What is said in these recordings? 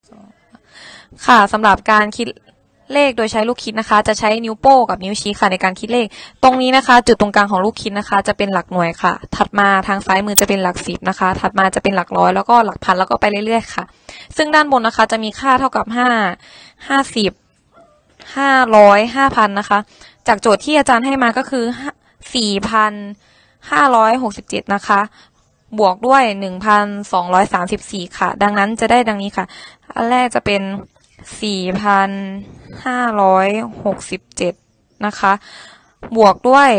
ค่ะสำหรับการคิดเลขโดยใช้ลูกคิดนะคะจะใช้นิ้วโป้งกับนิ้วชี้ค่ะในการคิดเลขตรงนี้นะคะจุดตรงกลางของลูกคิดนะคะจะเป็นหลักหน่วยค่ะถัดมาทางซ้ายมือจะเป็นหลักสิบนะคะถัดมาจะเป็นหลักร้อยแล้วก็หลักพันแล้วก็ไปเรื่อยๆค่ะซึ่งด้านบนนะคะจะมีค่าเท่ากับ50 500 5,000นะคะจากโจทย์ที่อาจารย์ให้มาก็คือ4,567นะคะบวกด้วย1,234ค่ะดังนั้นจะได้ดังนี้ค่ะอันแรกจะเป็น4,567นะคะบวกด้วย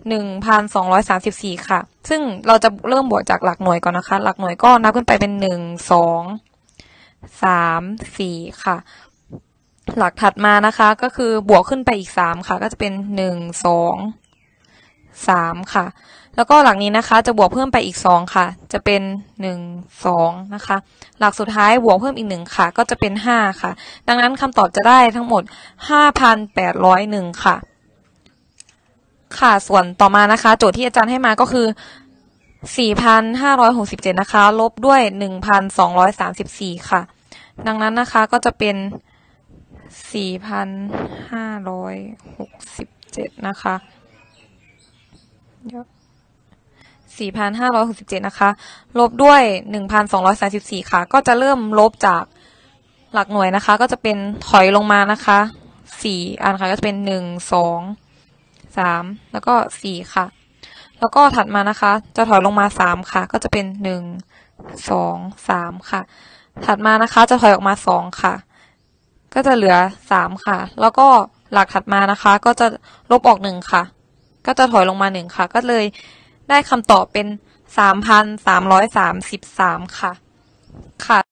1,234ค่ะซึ่งเราจะเริ่มบวกจากหลักหน่วยก่อนนะคะหลักหน่วยก็นับขึ้นไปเป็น1 2 3 4ค่ะหลักถัดมานะคะก็คือบวกขึ้นไปอีก3ค่ะก็จะเป็น1 2 3ค่ะแล้วก็หลักนี้นะคะจะบวกเพิ่มไปอีก2ค่ะจะเป็น1 2นะคะหลักสุดท้ายบวกเพิ่มอีก1ค่ะก็จะเป็น5ค่ะดังนั้นคำตอบจะได้ทั้งหมด 5,801 ค่ะค่ะส่วนต่อมานะคะโจทย์ที่อาจารย์ให้มาก็คือ4,567นะคะลบด้วย1,234ค่ะดังนั้นนะคะก็จะเป็น4,567นะคะ4,567นะคะลบด้วย1,234ค่ะก็จะเริ่มลบจากหลักหน่วยนะคะก็จะเป็นถอยลงมานะคะ4อันค่ะก็จะเป็น1 2 3แล้วก็4ค่ะแล้วก็ถัดมานะคะจะถอยลงมา3ค่ะก็จะเป็น1 2 3ค่ะถัดมานะคะจะถอยออกมา2ค่ะก็จะเหลือ3ค่ะแล้วก็หลักถัดมานะคะก็จะลบออก1ค่ะก็จะถอยลงมา1ค่ะก็เลยได้คำตอบเป็น 3,333 ค่ะ